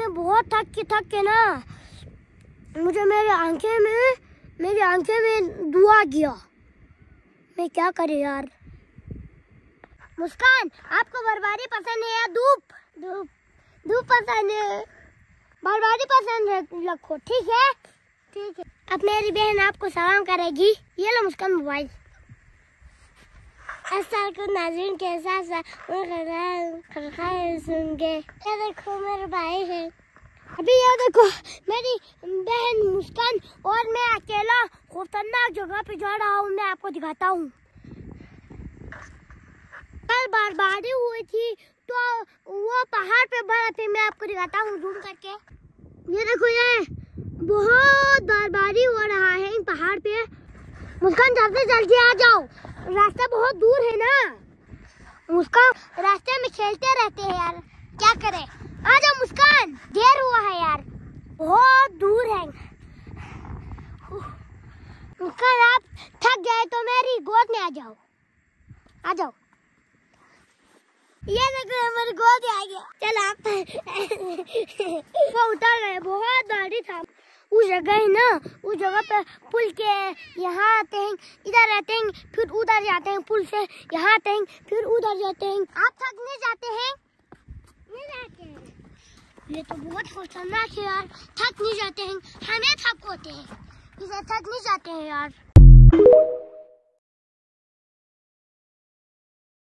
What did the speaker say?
बहुत थक के ना मुझे मेरी आंखें में धुआं गया। मैं क्या करे यार। मुस्कान, आपको बर्बादी पसंद है या धूप पसंद है? बर्बादी पसंद रखो, ठीक है? ठीक है। अब मेरी बहन आपको सलाम करेगी। ये लो मुस्कान मोबाइल। नाज़रीन के साथ सुनगे। ये देखो मेरे भाई है। अभी ये देखो मेरी बहन मुस्कान और मैं अकेला खतरनाक जगह पे जा रहा हूँ। मैं आपको दिखाता हूँ। कल बर्बादी हुई थी तो वो पहाड़ पे बड़ा थे। मैं आपको दिखाता हूँ जूम करके। ये देखो, ये बहुत बर्बादी हो रहा है इन पहाड़ पे। मुस्कान जल्दी आ जाओ, रास्ता बहुत दूर है ना। मुस्कान रास्ते में खेलते रहते हैं यार, क्या करें। आ जाओ मुस्कान, देर हुआ है यार, बहुत दूर है। मुस्कान आप थक गए तो मेरी गोद में आ जाओ। आ जाओ। ये देखो हमारी गोद में आ गया। चल आप वो उतर गए। बहुत गाड़ी था उस जगह है ना। उस जगह पे पुल के यहाँ आते हैं, इधर आते हैं, फिर उधर जाते हैं। पुल से यहाँ आते हैं, फिर उधर जाते हैं। आप थक नहीं जाते हैं? नहीं जाते हैं। ये तो बहुत खतरनाक है यार। थक नहीं जाते हैं, हमें थक होते हैं, इसे थक नहीं जाते हैं यार।